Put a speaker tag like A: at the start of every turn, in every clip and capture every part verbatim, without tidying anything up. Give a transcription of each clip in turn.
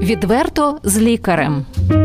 A: Відверто з лікарем.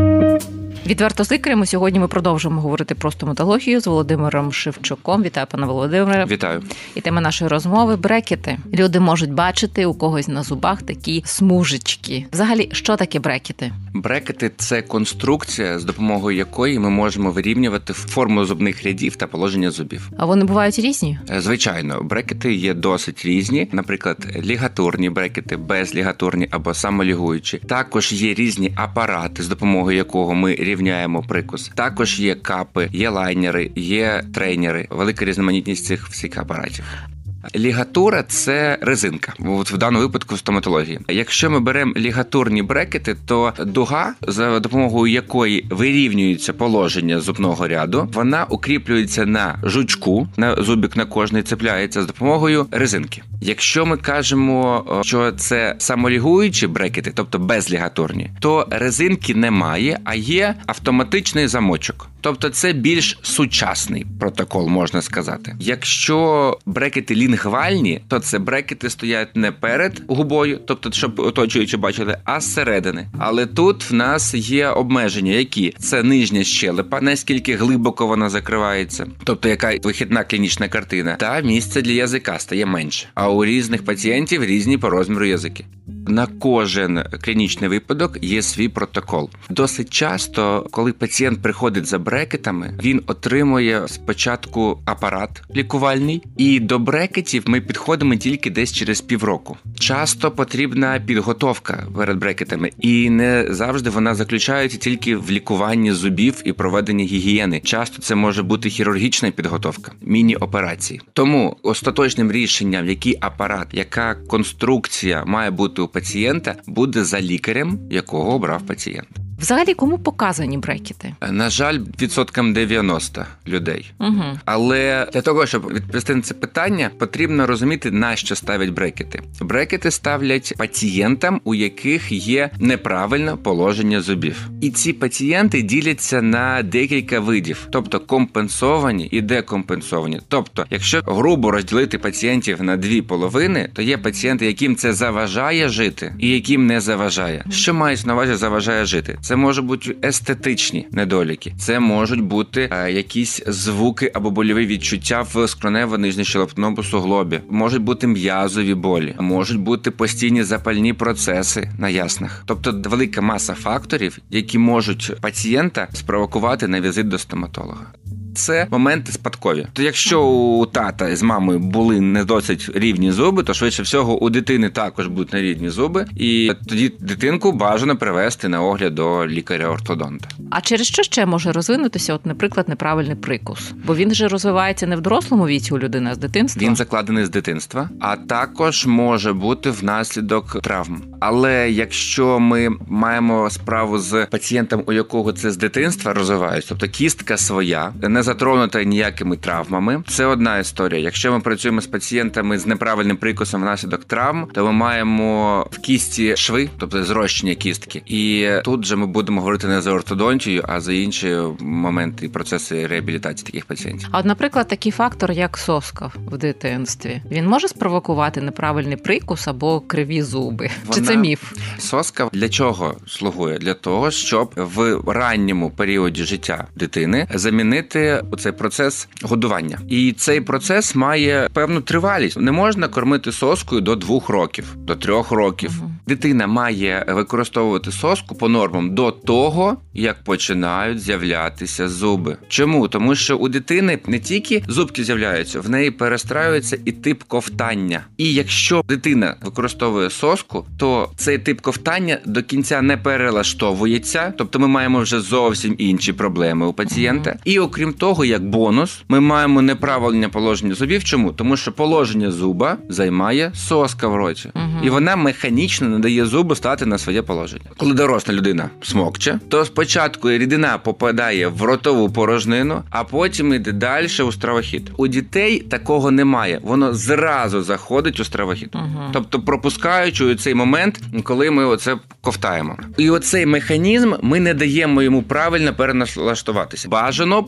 A: Відверто з лікарем. Сьогодні ми продовжуємо говорити про стоматологію з Володимиром Шевчуком. Вітаю, пане Володимире.
B: Вітаю.
A: І тема нашої розмови – брекети. Люди можуть бачити у когось на зубах такі смужечки. Взагалі, що таке брекети?
B: Брекети – це конструкція, з допомогою якої ми можемо вирівнювати форму зубних рядів та положення зубів.
A: А вони бувають різні?
B: Звичайно, брекети є досить різні. Наприклад, лігатурні брекети, безлігатурні або самолігуючі. Також є різні апарати, з допомогою якого ми рівняємо прикус. Також є капи, є лайнери, є трейнери. Велика різноманітність цих всіх апаратів. Лігатура – це резинка, от в даному випадку в стоматології. Якщо ми беремо лігатурні брекети, то дуга, за допомогою якої вирівнюється положення зубного ряду, вона укріплюється на жучку, на зубик на кожний цепляється з допомогою резинки. Якщо ми кажемо, що це самолігуючі брекети, тобто безлігатурні, то резинки немає, а є автоматичний замочок. Тобто це більш сучасний протокол, можна сказати. Якщо брекети лінгвальні, то це брекети стоять не перед губою, тобто щоб оточуючи бачили, а зсередини. Але тут в нас є обмеження, які? Це нижня щелепа, наскільки глибоко вона закривається, тобто яка вихідна клінічна картина, та місце для язика стає менше. А у різних пацієнтів різні по розміру язики. На кожен клінічний випадок є свій протокол. Досить часто, коли пацієнт приходить за брекетами, він отримує спочатку апарат лікувальний, і до брекетів ми підходимо тільки десь через півроку. Часто потрібна підготовка перед брекетами, і не завжди вона заключається тільки в лікуванні зубів і проведенні гігієни. Часто це може бути хірургічна підготовка, міні-операції. Тому остаточним рішенням, який апарат, яка конструкція має бути у пацієнта, буде за лікарем, якого обрав пацієнт.
A: Взагалі, кому показані брекети?
B: На жаль, відсоткам дев'яносто людей.
A: Угу.
B: Але для того, щоб відповісти на це питання, потрібно розуміти, на що ставлять брекети. Брекети ставлять пацієнтам, у яких є неправильне положення зубів. І ці пацієнти діляться на декілька видів, тобто компенсовані і декомпенсовані. Тобто, якщо грубо розділити пацієнтів на дві половини, то є пацієнти, яким це заважає жити, і яким не заважає. Що мається на увазі заважає жити? Це можуть бути естетичні недоліки. Це можуть бути а, якісь звуки або больові відчуття в скронево-нижньощелепному суглобі. Можуть бути м'язові болі. Можуть бути постійні запальні процеси на яснах. Тобто велика маса факторів, які можуть пацієнта спровокувати на візит до стоматолога. Це моменти спадкові. То якщо у тата з мамою були не досить рівні зуби, то швидше всього у дитини також будуть нерівні зуби, і тоді дитинку бажано привести на огляд до лікаря-ортодонта.
A: А через що ще може розвинутися, от, наприклад, неправильний прикус? Бо він же розвивається не в дорослому віці у людини, а з дитинства.
B: Він закладений з дитинства, а також може бути внаслідок травм. Але якщо ми маємо справу з пацієнтом, у якого це з дитинства розвивається, тобто кістка своя, не затронута ніякими травмами, це одна історія. Якщо ми працюємо з пацієнтами з неправильним прикусом внаслідок травм, то ми маємо в кісті шви, тобто зрощення кістки. І тут же ми будемо говорити не за ортодонтію, а за інші моменти і процеси реабілітації таких пацієнтів.
A: А от, наприклад, такий фактор, як соска в дитинстві, він може спровокувати неправильний прикус або криві зуби? Вона... Чи це міф?
B: Соска для чого слугує? Для того, щоб в ранньому періоді життя дитини замінити цей процес годування. І цей процес має певну тривалість. Не можна кормити соскою до двох років, до трьох років. Угу. Дитина має використовувати соску по нормам до того, як починають з'являтися зуби. Чому? Тому що у дитини не тільки зубки з'являються, в неї перестраюється і тип ковтання. І якщо дитина використовує соску, то цей тип ковтання до кінця не перелаштовується, тобто ми маємо вже зовсім інші проблеми у пацієнта. Угу. І окрім того, як бонус, ми маємо неправильне положення зубів. Чому? Тому що положення зуба займає соска в роті. Угу. І вона механічно не дає зубу стати на своє положення. Коли доросла людина смокче, то спочатку рідина попадає в ротову порожнину, а потім йде далі у стравохід. У дітей такого немає. Воно зразу заходить у стравохід. Угу. Тобто пропускаючи цей момент, коли ми оце ковтаємо. І оцей механізм ми не даємо йому правильно переналаштуватися. Бажано б, щоб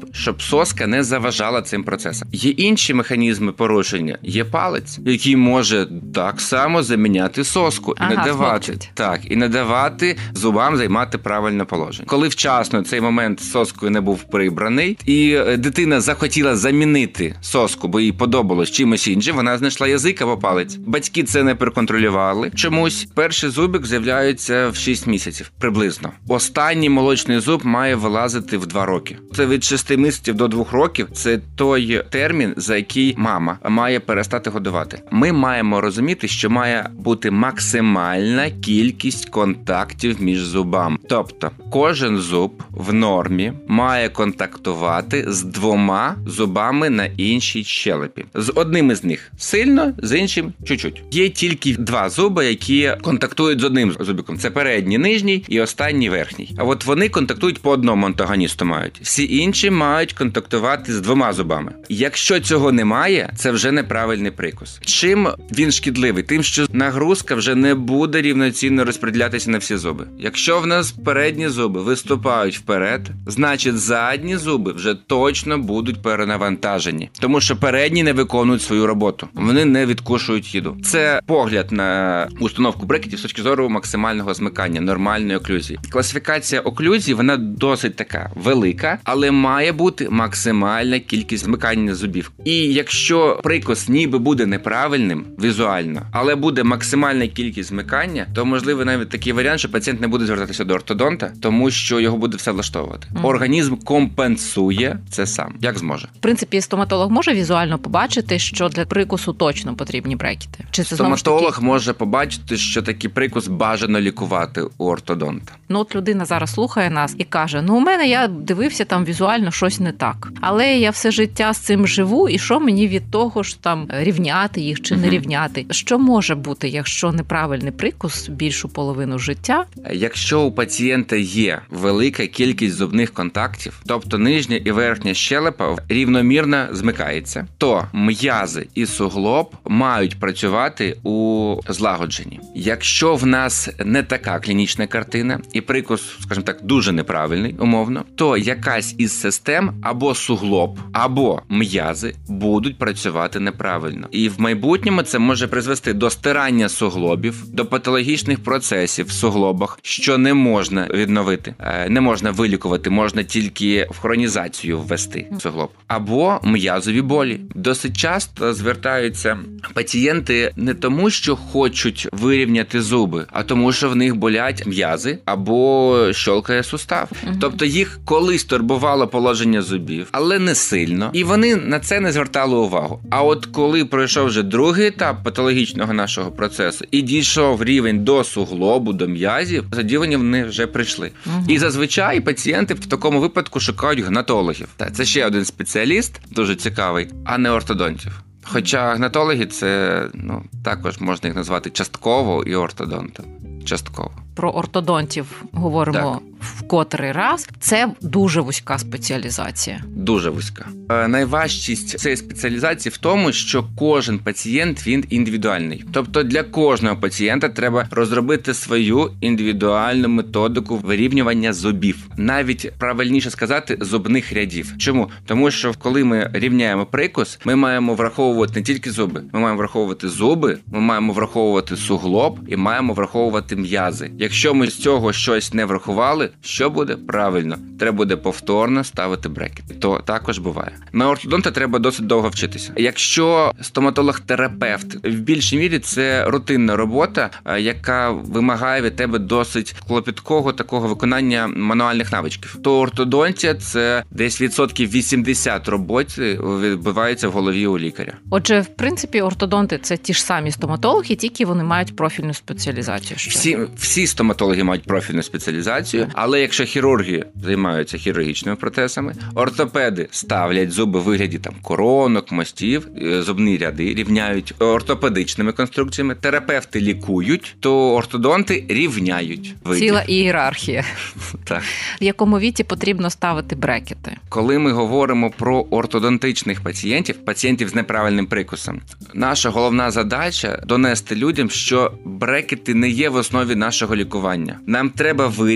B: соска не заважала цим процесам. Є інші механізми порушення. Є палець, який може так само заміняти соску і
A: ага,
B: не давати,
A: смокчуть.
B: так, і не давати зубам займати правильне положення. Коли вчасно цей момент з соскою не був прибраний, і дитина захотіла замінити соску, бо їй подобалось чимось іншим, вона знайшла язик або палець. Батьки це не проконтролювали. Чомусь перший зубик з'являється в шість місяців приблизно. Останній молочний зуб має вилазити в два роки. Це від шести місяців до двох років. Це той термін, за який мама має перестати годувати. Ми маємо розуміти, що має бути максимальна кількість контактів між зубами. Тобто, кожен зуб в нормі має контактувати з двома зубами на іншій щелепі. З одним із них сильно, з іншим чуть-чуть. Є тільки два зуби, які контактують з одним зубиком. Це передній, нижній і останній верхній. А от вони контактують по одному антагоністу мають. Всі інші мають контактувати з двома зубами. Якщо цього немає, це вже неправильний прикус. Чим він шкідливий? Тим, що нагрузка вже не буде рівноцінно розподілятися на всі зуби. Якщо в нас передні зуби виступають вперед, значить задні зуби вже точно будуть перенавантажені. Тому що передні не виконують свою роботу. Вони не відкушують їду. Це погляд на установку брекетів з точки зору максимального змикання, нормальної оклюзії. Класифікація оклюзії, вона досить така велика, але має бути максимальна кількість змикання зубів. І якщо прикус ніби буде неправильним візуально, але буде максимальна кількість змикання, то можливо навіть такий варіант, що пацієнт не буде звертатися до ортодонта, тому що його буде все влаштовувати. Mm. Організм компенсує це сам, як зможе.
A: В принципі, стоматолог може візуально побачити, що для прикусу точно потрібні брекети? Чи це
B: Стоматолог
A: таки...
B: може побачити, що такий прикус бажано лікувати у ортодонта.
A: Ну от людина зараз слухає нас і каже, ну у мене я дивився там візуально щось не так. Але я все життя з цим живу, і що мені від того ж там рівняти їх чи не рівняти? Що може бути, якщо неправильний прикус більшу половину життя?
B: Якщо у пацієнта є велика кількість зубних контактів, тобто нижня і верхня щелепа рівномірно змикається, то м'язи і суглоб мають працювати у злагодженні. Якщо в нас не така клінічна картина і прикус, скажімо так, дуже неправильний, умовно, то якась із систем або суглоб, або м'язи будуть працювати неправильно. І в майбутньому це може призвести до стирання суглобів, до патологічних процесів в суглобах, що не можна відновити, не можна вилікувати, можна тільки в хронізацію ввести суглоб. Або м'язові болі. Досить часто звертаються пацієнти не тому, що хочуть вирівняти зуби, а тому, що в них болять м'язи або щолкає сустав. Угу. Тобто їх колись турбувало положення зубів, але не сильно, і вони на це не звертали увагу. А от коли пройшов вже другий етап патологічного нашого процесу і дійшов рівень до суглобу, до м'язів, тоді вони в них вже прийшли. Угу. І зазвичай пацієнти в такому випадку шукають гнатологів. Це ще один спеціаліст, дуже цікавий, а не ортодонтів. Хоча гнатологи це, ну, також можна їх назвати частково і ортодонтом. Частково.
A: Про ортодонтів говоримо так. в котрий раз. Це дуже вузька спеціалізація.
B: Дуже вузька. Е, найважчість цієї спеціалізації в тому, що кожен пацієнт, він індивідуальний. Тобто для кожного пацієнта треба розробити свою індивідуальну методику вирівнювання зубів. Навіть правильніше сказати, зубних рядів. Чому? Тому що коли ми рівняємо прикус, ми маємо враховувати не тільки зуби. Ми маємо враховувати зуби, ми маємо враховувати суглоб і маємо враховувати м'язи. Якщо ми з цього щось не врахували, що буде? Правильно, треба буде повторно ставити брекети. То також буває. На ортодонта треба досить довго вчитися. Якщо стоматолог-терапевт, в більшій мірі це рутинна робота, яка вимагає від тебе досить клопіткого такого виконання мануальних навичків. То ортодонтія – це десь відсотків вісімдесят роботи відбувається в голові у лікаря.
A: Отже, в принципі, ортодонти – це ті ж самі стоматологи, тільки вони мають профільну спеціалізацію. Що?
B: Всі, всі стоматологи мають профільну спеціалізацію, але якщо хірурги займаються хірургічними протезами, ортопеди ставлять зуби в вигляді там коронок, мостів, зубні ряди, рівняють ортопедичними конструкціями, терапевти лікують, то ортодонти рівняють. Вигляд.
A: Ціла ієрархія.
B: Так.
A: В якому віці потрібно ставити брекети?
B: Коли ми говоримо про ортодонтичних пацієнтів, пацієнтів з неправильним прикусом, наша головна задача – донести людям, що брекети не є в основі нашого лікування. Нам треба вирівняти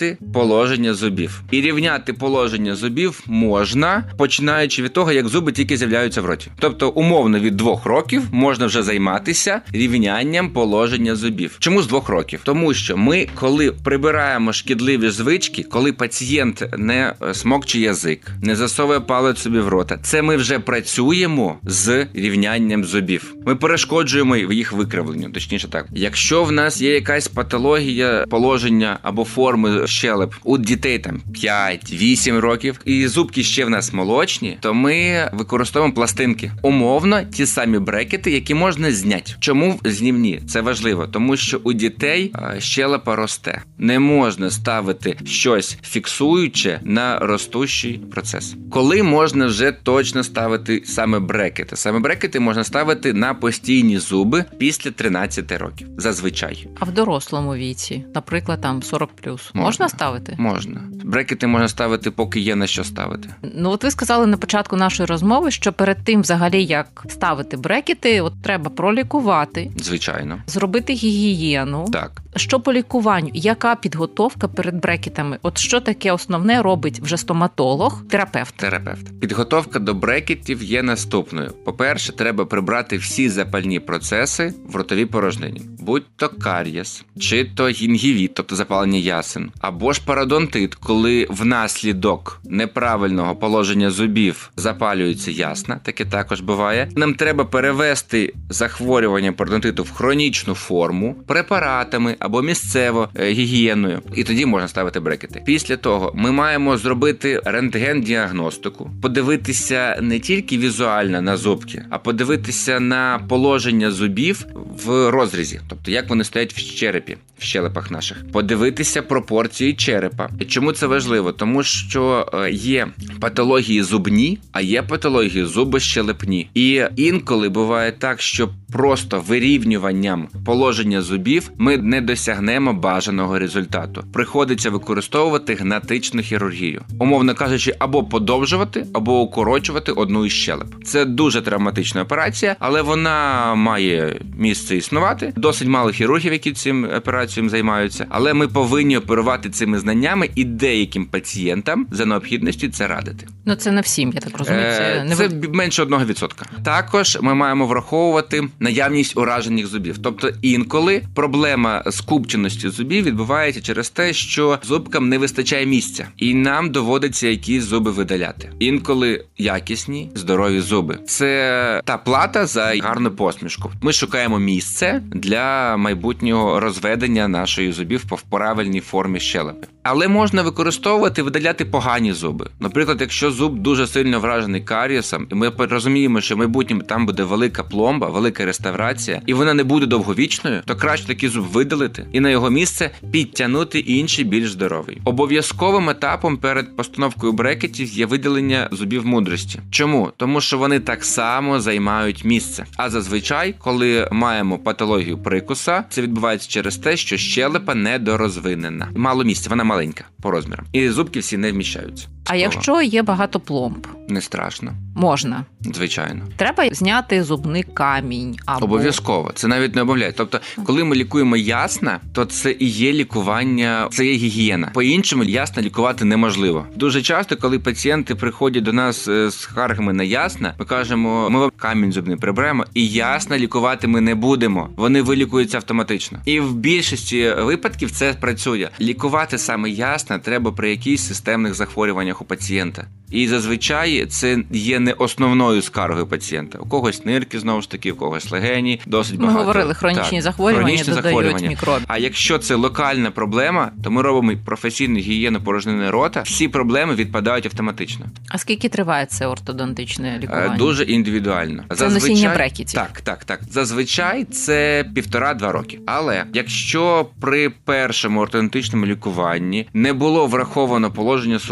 B: рівняти положення зубів. І рівняти положення зубів можна, починаючи від того, як зуби тільки з'являються в роті. Тобто, умовно, від двох років можна вже займатися рівнянням положення зубів. Чому з двох років? Тому що ми, коли прибираємо шкідливі звички, коли пацієнт не смокче язик, не засовує палець собі в рота, це ми вже працюємо з рівнянням зубів. Ми перешкоджуємо їх викривленню, точніше так. Якщо в нас є якась патологія положення або форми щелеп у дітей там п'ять-вісім років, і зубки ще в нас молочні, то ми використовуємо пластинки. Умовно, ті самі брекети, які можна зняти. Чому знімні? Це важливо, тому що у дітей щелепа росте. Не можна ставити щось фіксуюче на ростущий процес. Коли можна вже точно ставити саме брекети? Саме брекети можна ставити на постійні зуби після тринадцяти років. Зазвичай.
A: А в дорослому віці, наприклад, там сорок плюс, можна, можна ставити?
B: Можна. Брекети можна ставити, поки є на що ставити.
A: Ну, от ви сказали на початку нашої розмови, що перед тим, взагалі, як ставити брекети, от треба пролікувати.
B: Звичайно.
A: Зробити гігієну.
B: Так.
A: Що по лікуванню? Яка підготовка перед брекетами? От що таке основне робить вже стоматолог, терапевт?
B: Терапевт. Підготовка до брекетів є наступною. По-перше, треба прибрати всі запальні процеси в ротовій порожнині. Будь-то карієс, чи то гінгівіт, тобто запалення ясен, або ж пародонтит, коли внаслідок неправильного положення зубів запалюється ясна, таке також буває. Нам треба перевести захворювання пародонтиту в хронічну форму препаратами або місцево гігієною, і тоді можна ставити брекети. Після того ми маємо зробити рентген-діагностику, подивитися не тільки візуально на зубки, а подивитися на положення зубів в розрізі, тобто як вони стоять в черепі, в щелепах наших. Подивитися пропорції черепа. І чому це важливо? Тому що є патології зубні, а є патології зубощелепні. І інколи буває так, що просто вирівнюванням положення зубів ми не досягнемо бажаного результату. Приходиться використовувати гнатичну хірургію. Умовно кажучи, або подовжувати, або укорочувати одну із щелеп. Це дуже травматична операція, але вона має місце існувати. Досить мало хірургів, які цим операцією займаються, але ми повинні оперувати цими знаннями і деяким пацієнтам за необхідністю це радити.
A: Ну це не всім, я так розумію. Це, не
B: це менше одного відсотка. Також ми маємо враховувати наявність уражених зубів. Тобто інколи проблема скупченості зубів відбувається через те, що зубкам не вистачає місця. І нам доводиться якісь зуби видаляти. Інколи якісні, здорові зуби. Це та плата за гарну посмішку. Ми шукаємо місце для майбутнього розведення нашої зубів по правильній формі щелепи. Але можна використовувати, видаляти погані зуби. Наприклад, якщо зуб дуже сильно вражений карієсом, і ми розуміємо, що в майбутньому там буде велика пломба, велика реставрація, і вона не буде довговічною, то краще такий зуб видалити і на його місце підтягнути інший, більш здоровий. Обов'язковим етапом перед постановкою брекетів є видалення зубів мудрості. Чому? Тому що вони так само займають місце. А зазвичай, коли маємо патологію прикуса, це відбувається через те, що щелепа недорозвинена. Мало місця, вона маленька по розмірам. І зубки всі не вміщаються.
A: А якщо є багато пломб?
B: Не страшно.
A: Можна.
B: Звичайно.
A: Треба зняти зубний камінь. Або...
B: Обов'язково. Це навіть не обов'язково. Тобто, коли ми лікуємо ясна, то це і є лікування, це є гігієна. По-іншому ясна лікувати неможливо. Дуже часто, коли пацієнти приходять до нас з скаргами на ясна, ми кажемо, ми вам камінь зубний приберемо, і ясна лікувати ми не будемо. Вони вилікуються автоматично. І в більшості випадків це працює. Лікувати саме ясна треба при якихось системних захворюваннях у пацієнта. І зазвичай це є не основною скаргою пацієнта. У когось нирки, знову ж таки, у когось легені, досить багато.
A: Ми говорили, хронічні
B: так,
A: захворювання
B: хронічні
A: додають
B: захворювання.
A: мікробів.
B: А якщо це локальна проблема, то ми робимо професійну гігієну порожнини рота, всі проблеми відпадають автоматично.
A: А скільки триває це ортодонтичне лікування?
B: Дуже індивідуально.
A: Це
B: зазвичай,
A: носіння брекетів?
B: Так, так, так. Зазвичай це півтора-два роки. Але якщо при першому ортодонтичному лікуванні не було враховано положення суглобу,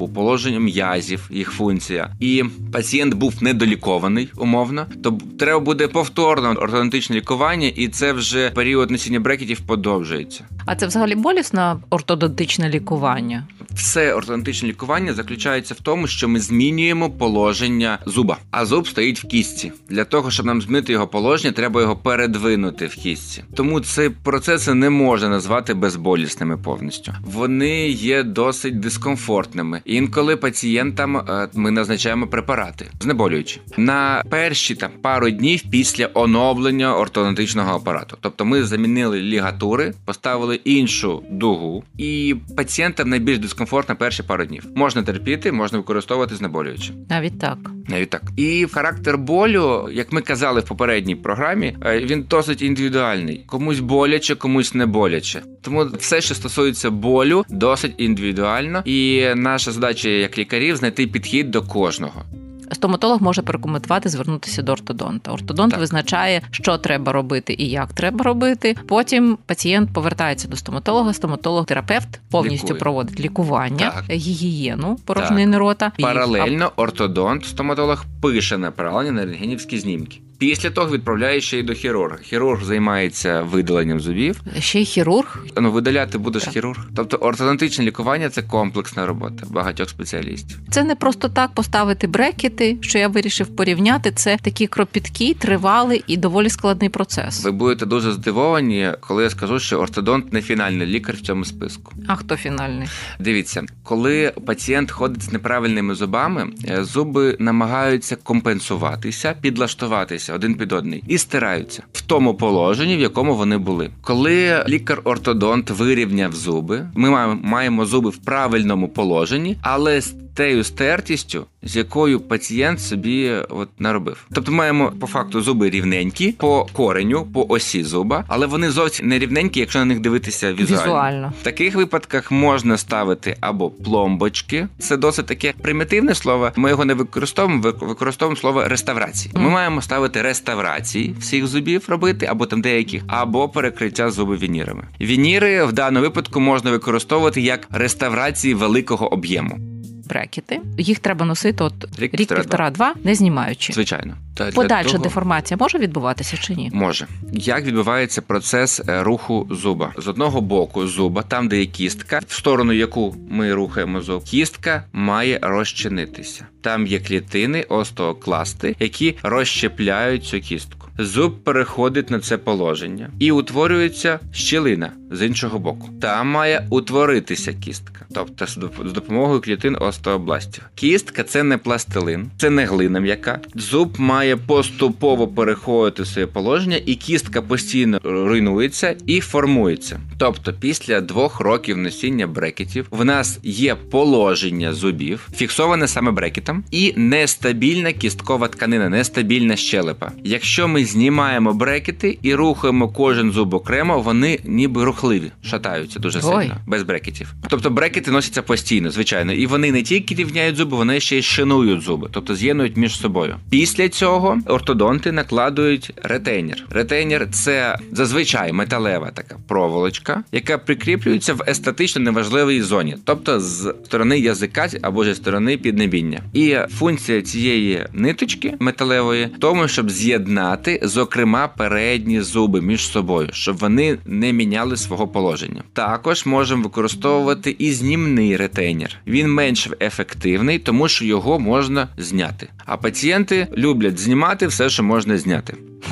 B: руху, положення м'язів, їх функція, і пацієнт був недолікований, умовно, то треба буде повторно ортодонтичне лікування, і це вже період носіння брекетів подовжується.
A: А це взагалі болісне ортодонтичне лікування?
B: Все ортодонтичне лікування заключається в тому, що ми змінюємо положення зуба, а зуб стоїть в кістці. Для того, щоб нам змінити його положення, треба його передвинути в кістці. Тому ці процеси не можна назвати безболісними повністю. Вони є досить дискомфортними. Інколи пацієнтам ми назначаємо препарати, знеболюючі, на перші там пару днів після оновлення ортодонтичного апарату. Тобто ми замінили лігатури, поставили іншу дугу, і пацієнтам найбільш дискомфортно перші пару днів. Можна терпіти, можна використовувати знеболюючі.
A: Навіть так.
B: Навіть так. І характер болю, як ми казали в попередній програмі, він досить індивідуальний. Комусь боляче, комусь не боляче. Тому все, що стосується болю, досить індивідуально. І наша задача як лікарів знайти підхід до кожного.
A: Стоматолог може порекомендувати звернутися до ортодонта. Ортодонт так. визначає, що треба робити і як треба робити. Потім пацієнт повертається до стоматолога. Стоматолог-терапевт повністю Лікує. проводить лікування, так. гігієну порожнини рота.
B: Паралельно ортодонт, стоматолог, пише направлення на рентгенівські знімки. Після того відправляє ще й до хірурга. Хірург займається видаленням зубів.
A: Ще й хірург?
B: Ну, видаляти будеш так. хірург. Тобто ортодонтичне лікування – це комплексна робота багатьох спеціалістів.
A: Це не просто так поставити брекети, що я вирішив порівняти. Це такий кропіткий, тривалий і доволі складний процес.
B: Ви будете дуже здивовані, коли я скажу, що ортодонт не фінальний лікар в цьому списку.
A: А хто фінальний?
B: Дивіться, коли пацієнт ходить з неправильними зубами, зуби намагаються компенсуватися, підлаштуватися один під одний і стираються в тому положенні, в якому вони були. Коли лікар-ортодонт вирівняв зуби, ми маємо зуби в правильному положенні, але з тею стертістю, з якою пацієнт собі от наробив. Тобто маємо по факту зуби рівненькі, по кореню, по осі зуба, але вони зовсім не рівненькі, якщо на них дивитися візуально.
A: Візуально.
B: В таких випадках можна ставити або пломбочки. Це досить таке примітивне слово. Ми його не використовуємо, використовуємо слово реставрації. Ми маємо ставити реставрації всіх зубів робити, або там деяких, або перекриття зуби вінірами. Вініри в даному випадку можна використовувати як реставрації великого об'єму.
A: Брекети. Їх треба носити от рік,
B: рік
A: півтора-два, не знімаючи.
B: Звичайно. Та
A: Подальша
B: того...
A: деформація може відбуватися чи ні?
B: Може. Як відбувається процес руху зуба? З одного боку зуба, там де є кістка, в сторону яку ми рухаємо зуб, кістка має розчинитися. Там є клітини, остеокласти, які розщепляють цю кістку. Зуб переходить на це положення і утворюється щілина з іншого боку. Там має утворитися кістка, тобто з допомогою клітин остеобластів. Кістка – це не пластилин, це не глина м'яка. Зуб має поступово переходити своє положення, і кістка постійно руйнується і формується. Тобто після двох років носіння брекетів в нас є положення зубів, фіксоване саме брекетом, і нестабільна кісткова тканина, нестабільна щелепа. Якщо ми знімаємо брекети і рухаємо кожен зуб окремо, вони ніби рухливі, шатаються дуже сильно, Ой. без брекетів. Тобто брекети носяться постійно, звичайно, і вони не тільки рівняють зуби, вони ще й шинують зуби, тобто з'єднують між собою. Після цього ортодонти накладують ретейнер. Ретейнер – це зазвичай металева така проволочка, яка прикріплюється в естетично неважливій зоні, тобто з сторони язика або зі сторони піднебіння. І функція цієї ниточки металевої в тому, щоб з'єднати, зокрема, передні зуби між собою, щоб вони не міняли свого положення. Також можемо використовувати і знімний ретейнер. Він менш ефективний, тому що його можна зняти. А пацієнти люблять знімати все, що можна зняти.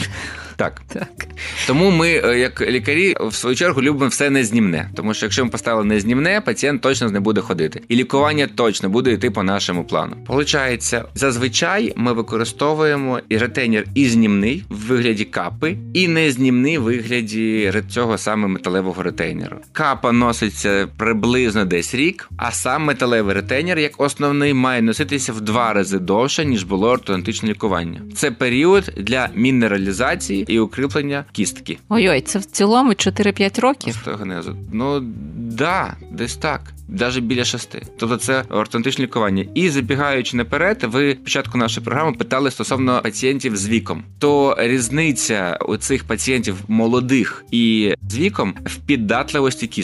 B: Так.
A: Так.
B: Тому ми, як лікарі, в свою чергу любимо все незнімне. Тому що якщо ми поставили незнімне, пацієнт точно не буде ходити. І лікування точно буде йти по нашому плану. Получається, зазвичай ми використовуємо і ретейнер і знімний в вигляді капи, і незнімний в вигляді цього саме металевого ретейнеру. Капа носиться приблизно десь рік, а сам металевий ретейнер, як основний, має носитися в два рази довше, ніж було ортодонтичне лікування. Це період для мінералізації і укріплення кістки.
A: Ой-ой, це в цілому чотири-п'ять років?
B: Остеогенезу. Ну, да, десь так. Навіть біля шести. Тобто це ортодонтичне лікування. І забігаючи наперед, ви в початку нашої програми питали стосовно пацієнтів з віком. То різниця у цих пацієнтів молодих і з віком в піддатливості кістки.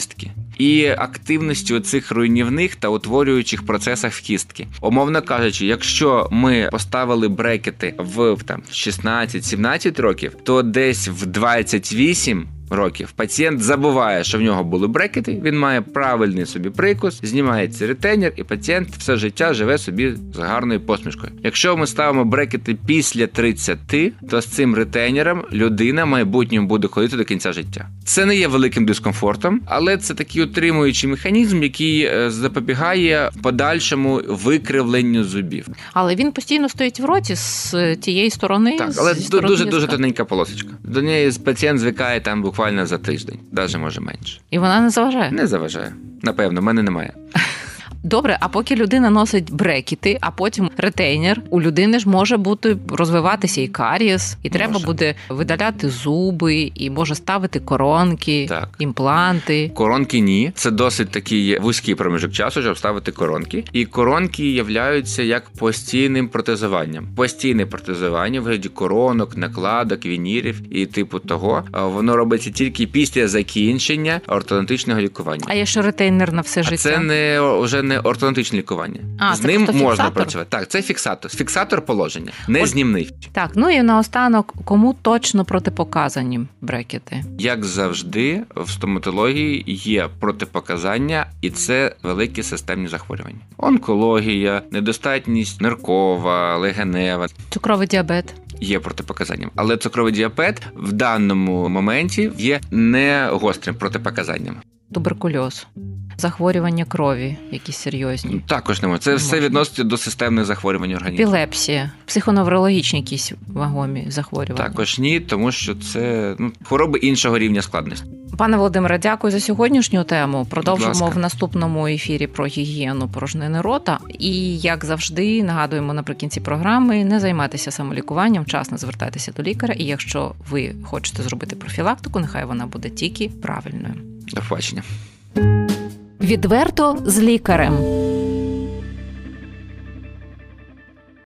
B: і активності цих руйнівних та утворюючих процесах в кістки. Умовно кажучи, якщо ми поставили брекети в там шістнадцять-сімнадцять років, то десь в двадцять вісім років пацієнт забуває, що в нього були брекети, він має правильний собі прикус, знімається ретейнер, і пацієнт все життя живе собі з гарною посмішкою. Якщо ми ставимо брекети після тридцяти, то з цим ретейнером людина в майбутньому буде ходити до кінця життя. Це не є великим дискомфортом, але це такий утримуючий механізм, який запобігає подальшому викривленню зубів.
A: Але він постійно стоїть в роті з тієї сторони.
B: Так, але дуже-дуже тоненька полосочка. До неї пацієнт звикає там буквально за тиждень, навіть може менше.
A: І вона не заважає?
B: Не заважає. Напевно, в мене немає.
A: Добре, а поки людина носить брекети, а потім ретейнер, у людини ж може бути розвиватися і карієс, і треба може. буде видаляти зуби, і може ставити коронки, так. імпланти.
B: Коронки ні. Це досить такий вузький проміжок часу, щоб ставити коронки. І коронки являються як постійним протезуванням. Постійне протезування в вигляді коронок, накладок, вінірів і типу того. Воно робиться тільки після закінчення ортодонтичного лікування.
A: А якщо ретейнер на все
B: а
A: життя?
B: Це не вже не ортодонтичне лікування. А, з ним можна працювати. Так, це фіксатор. Фіксатор положення, не От, знімний.
A: Так, ну і наостанок, кому точно протипоказані брекети?
B: Як завжди, в стоматології є протипоказання, і це великі системні захворювання. Онкологія, недостатність ниркова, легенева.
A: Цукровий діабет.
B: Є протипоказанням. Але цукровий діабет в даному моменті є не гострим протипоказанням.
A: Туберкульоз. Захворювання крові, якісь серйозні.
B: Також не може. Це не все можна. Відноситься до системних захворювань організму.
A: Епілепсія, психоневрологічні якісь вагомі захворювання.
B: Також ні, тому що це ну, хвороби іншого рівня складності.
A: Пане Володимире, дякую за сьогоднішню тему. Продовжимо в наступному ефірі про гігієну порожнини рота. І, як завжди, нагадуємо наприкінці програми, не займайтеся самолікуванням, вчасно звертайтеся до лікаря. І якщо ви хочете зробити профілактику, нехай вона буде тільки правильною.
B: До побачення.
A: Відверто з лікарем.